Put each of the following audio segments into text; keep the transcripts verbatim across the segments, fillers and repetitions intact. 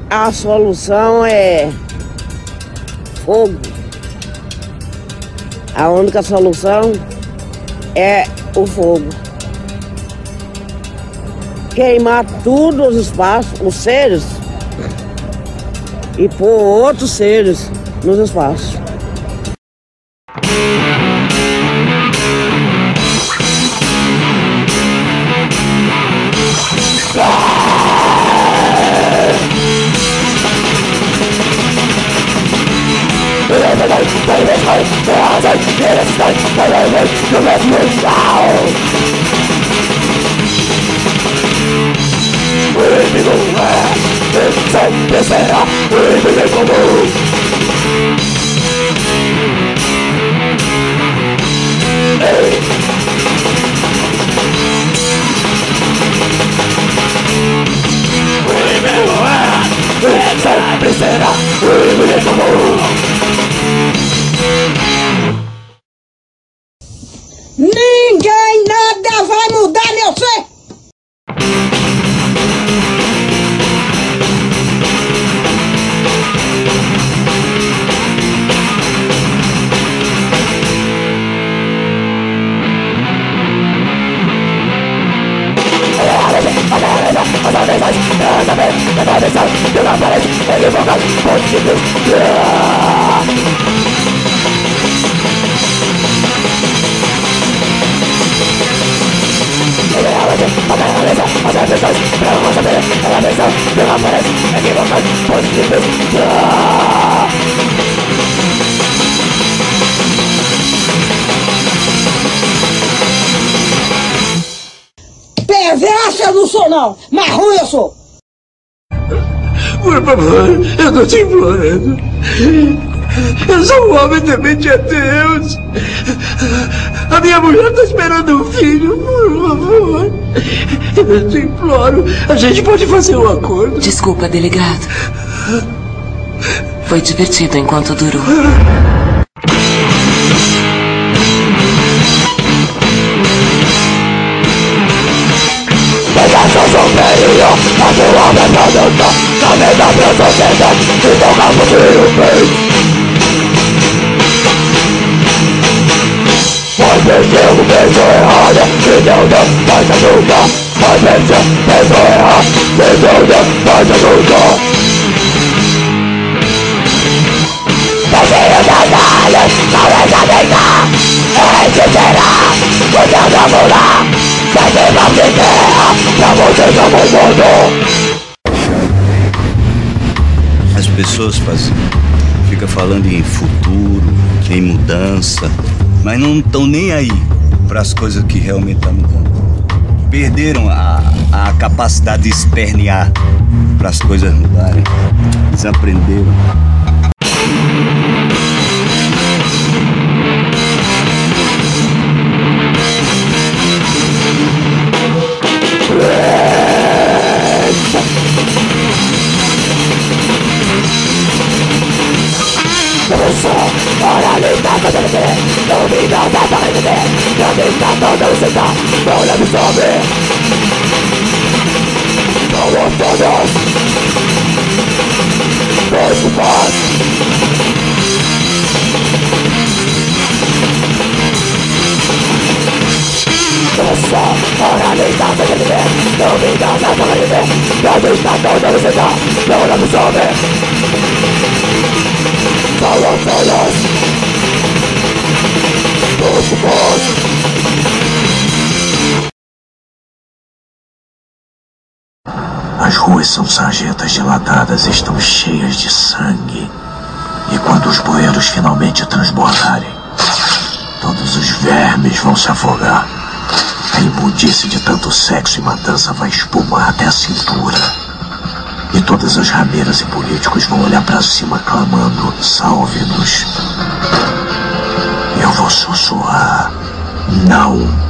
A solução é fogo. A única solução é o fogo. Queimar tudo os espaços, os seres, e pôr outros seres nos espaços. Ninguém nada vai mudar meu ser. Perverso eu não sou não, mas ruim eu sou. Por favor, eu tô te implorando. Eu sou um homem temente a Deus. A minha mulher tá esperando um filho, por favor. Eu te imploro, a gente pode fazer um acordo. Desculpa, delegado. Foi divertido enquanto durou. As pessoas fazem, fica falando em futuro, em mudança, mas não estão nem aí para as coisas que realmente estão mudando. Perderam a, a capacidade de espernear para as coisas mudarem. Eles aprenderam. As ruas são sarjetas dilatadas, estão cheias de sangue. E quando os bueiros finalmente transbordarem, todos os vermes vão se afogar. A imundice de tanto sexo e matança vai espumar até a cintura. E todas as rameiras e políticos vão olhar pra cima clamando: salve-nos. Eu vou sussurrar: não.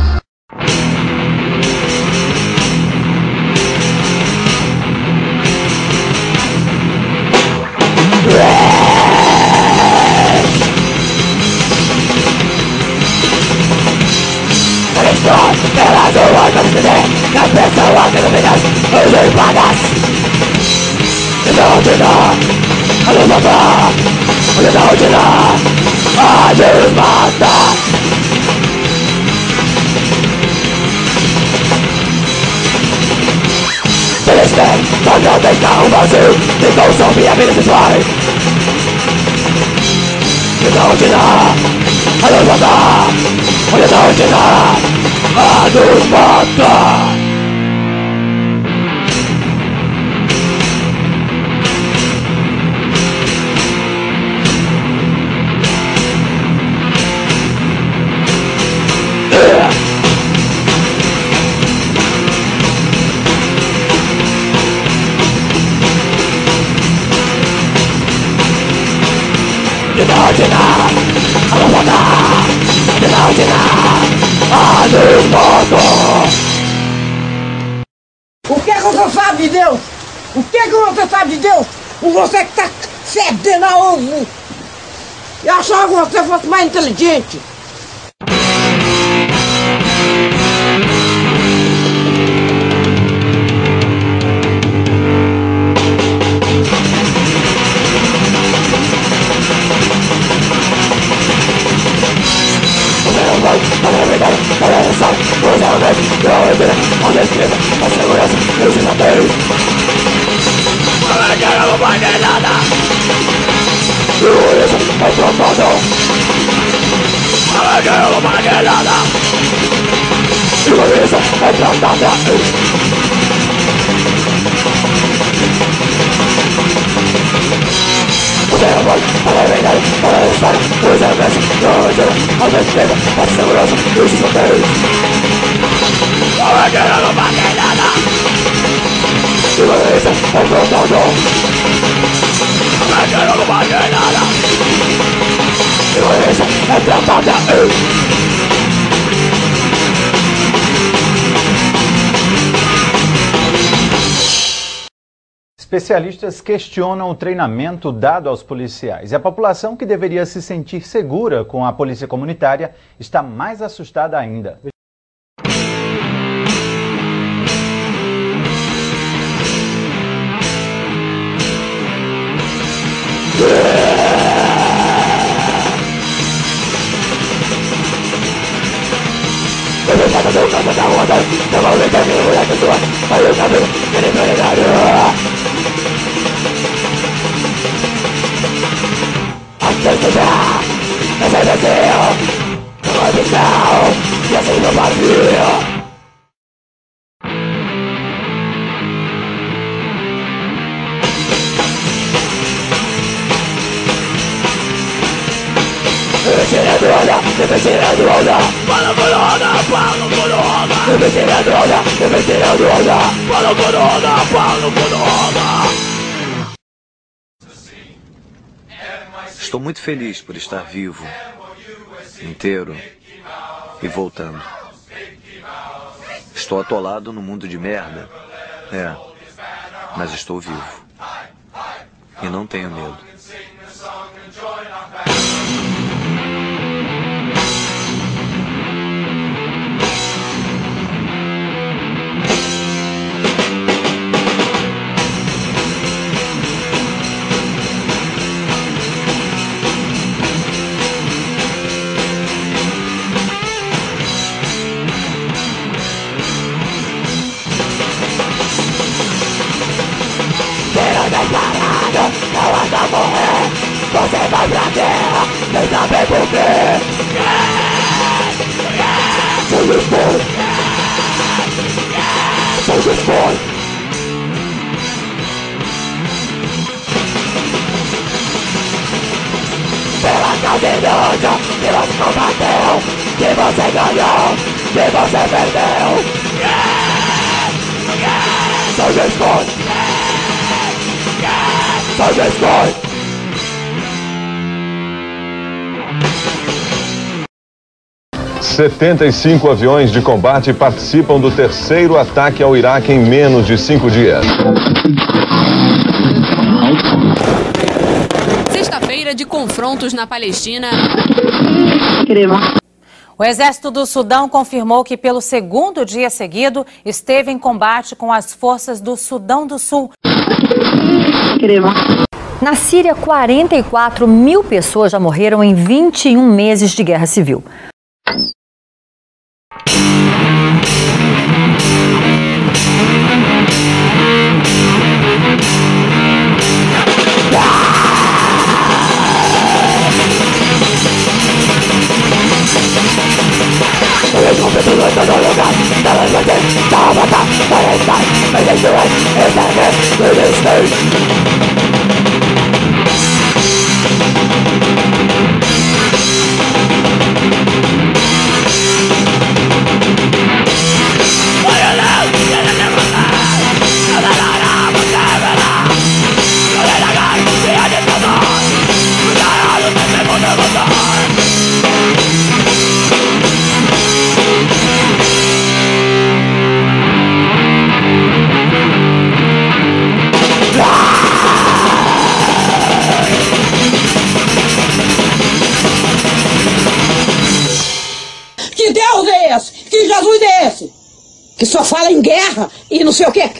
Pelas ruas vamos viver, nas pessoas iluminas, iluminadas. matar, olha da rotina, a Deus mata. Felizmente, mas não tem carro vazio, nem consome a vida sexual. Olha da rotina, a Deus mata, olha da rotina, a Deus mata. O que é que você sabe de Deus? O que é que você sabe de Deus? Você que está cedendo a ovo. Eu achava que você fosse mais inteligente. Especialistas questionam o treinamento dado aos policiais. E a população, que deveria se sentir segura com a polícia comunitária, está mais assustada ainda. Estou muito feliz por estar vivo, inteiro e voltando. Estou atolado num mundo de merda, é, mas estou vivo e não tenho medo. Você vai pra terra, nem saber por quê. Sou despois. Sou despois. Pela causa inútil que você combateu, que você ganhou, que você perdeu. Sou despois. Sou despois. setenta e cinco aviões de combate participam do terceiro ataque ao Iraque em menos de cinco dias. Sexta-feira de confrontos na Palestina. O Exército do Sudão confirmou que pelo segundo dia seguido esteve em combate com as forças do Sudão do Sul. Na Síria, quarenta e quatro mil pessoas já morreram em vinte e um meses de guerra civil. Que Deus é esse? Que Jesus é esse? Que só fala em guerra e não sei o quê.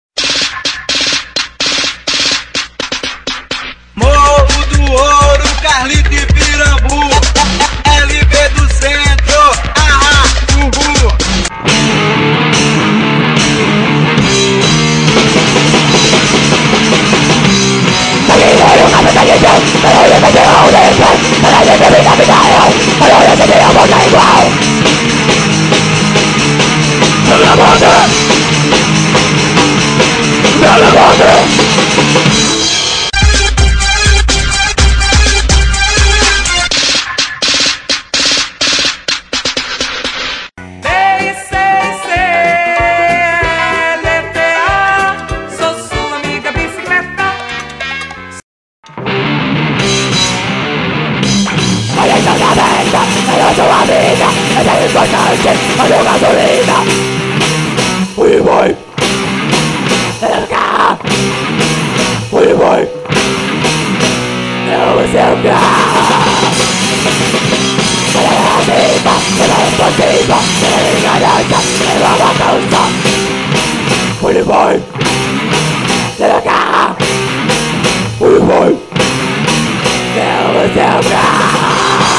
Morro do Ouro, Carlito e Pirambu, L B do Centro, ahá, uhu. Fui boy. Fui boy. Eu vou ser o cara. Fui boy. Fui boy. Eu vou ser o cara.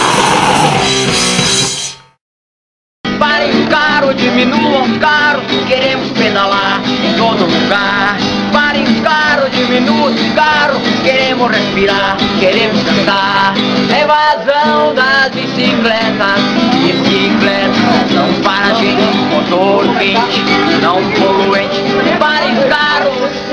Parem caro, diminuam caro, queremos pedalar em todo lugar. Parem caro, diminuam caro, queremos respirar, queremos cantar. Evasão das bicicletas, bicicletas não para a gente, motor quente, não poluente. Parem caro,